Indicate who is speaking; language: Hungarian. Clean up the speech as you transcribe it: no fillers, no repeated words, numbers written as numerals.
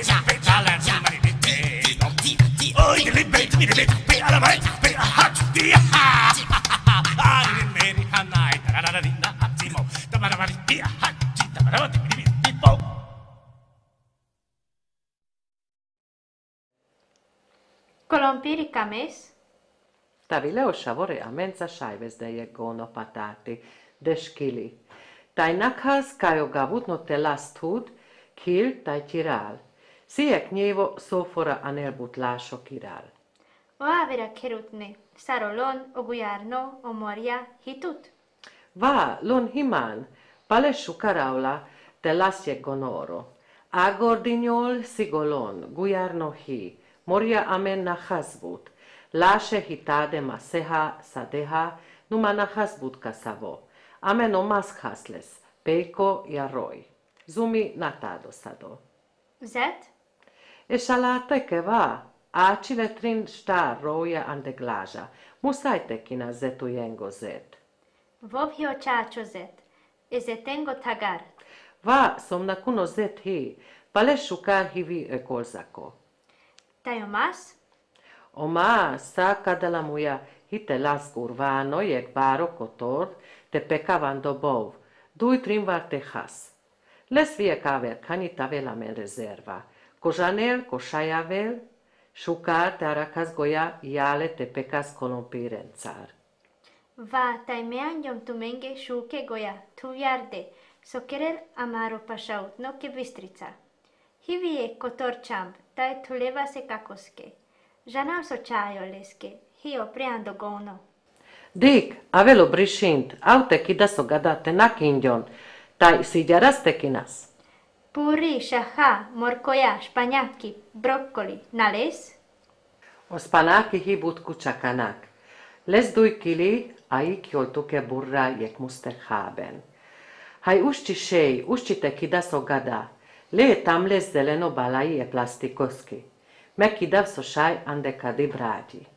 Speaker 1: Colompiri cames?
Speaker 2: Tavile o shavore amenza shaives de yegono patati, deshkili. Tai nakhas kajo gavut no telastud, kil tai tiral. Siek njevo sofora anelbut lások kiral.
Speaker 1: O avera kerutne, sarolon, o gujarno, o moria, hitut?
Speaker 2: Va, lon himan, pale shukaraula telas yegonoro. Agordignol sigolon, gujarno hi, moria amen nachasbut. Láše hitade maseha sadeha, numa nachasbut kasavo. Amen omas hasles, peiko ja roj. Zumi natado sado.
Speaker 1: Zet?
Speaker 2: Ešalate va, ači vetrin šta roja andeglaža, musajte kina zetu jengo zet.
Speaker 1: Vovhio chacho zet, ezetengo tagar.
Speaker 2: Va, som nakuno zet hi, pale šukar hivi ekolzako.
Speaker 1: Tajo mas?
Speaker 2: Oma, sa kadala muja hite las gurvano jek baro kotor, te pekavan do bov, duj trimvar te has. Les vie kaver kanita vela men rezerva, kožanel, košajavel, šukar te arakas goja jale te pekas kolompiren car.
Speaker 1: Va, taimean yom tumenge shuke goja, tu yarde, sokerel amaro pashaut no ke bistrica. Hivie kotor champ, tai tuleva se kakoske. Žanao so čajo leske, hio preando gono.
Speaker 2: Dik, avelo brišint, aute kida so gadate nakindjon, taj siđaraste kinas.
Speaker 1: Puri, šaha, morkoja, španjaki, brokoli, nales?
Speaker 2: Ospanaki hibut kučakanak. Les duj kili, a ik joltuke burra jek muster haben. Hai ušči šej, uščite kida so gada, le tam les zeleno balai je plastikoski. Me kidav so šaj ande kadi brađi.